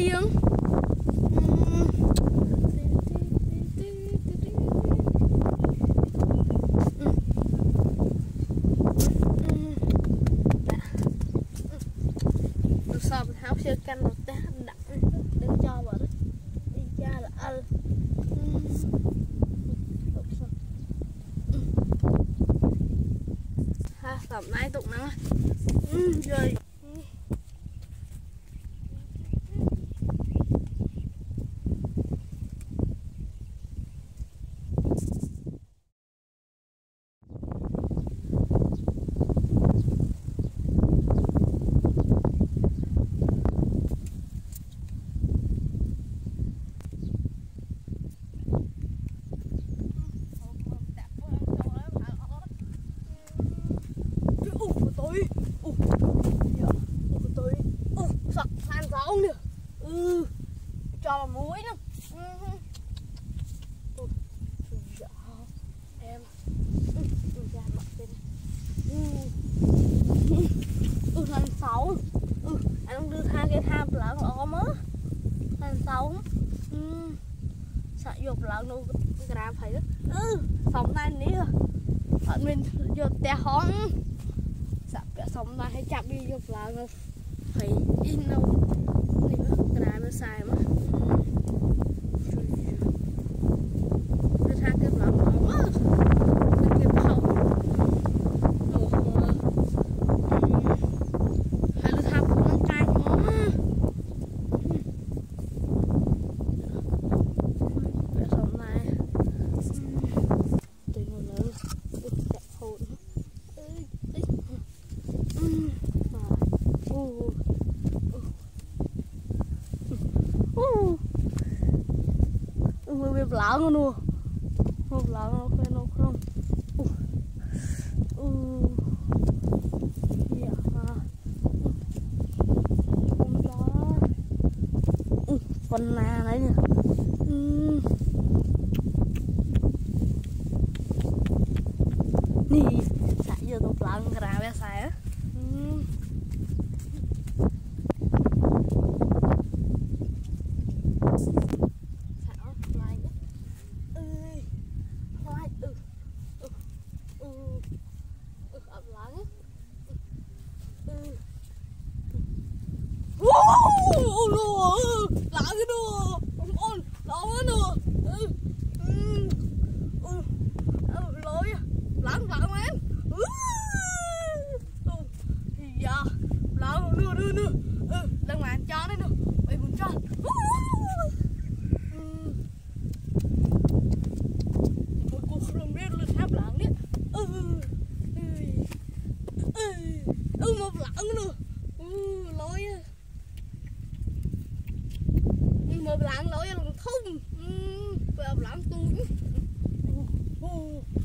chiêng. Sọp háo chơi canh một té đặng đừng cho vào đó đi ra là ăn ha sọp nay tụng nắng rồi cho vào muối nữa. Em ra mặt bên lần 6 anh đưa tha cái tham là ôm á lần 6 sợ dục là nó gram phải sống này nè ở mình dục té hóng sợ sống này hay chạm đi dục là phải in đâu nữa cái nó xài mà cái cái lợn quá cái kia không hay là tháp của nó cay quá cái sống này tùy nó lớn đẹp hồn việc lợn luôn một lợn nó không dạ con chó con na đấy nè nì chạy giờ một lợn ra bé xài á lạ cái đồ ôn đó nữa lối lặng lặng em dạ lặng nữa đang mà cho đấy nữa mày muốn cho một cuộc không biết lên tháp lặng đấy một lặng nữa lối một lạng lỗi là thùng làm túi